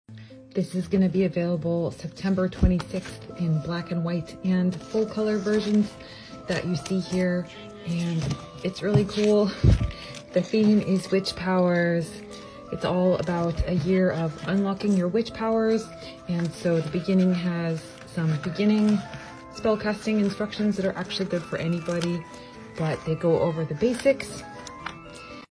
This is going to be available September 26th in black and white and full color versions that you see here, and it's really cool. The theme is witch powers. It's all about a year of unlocking your witch powers, and so the beginning has some beginning spellcasting instructions that are actually good for anybody, but they go over the basics.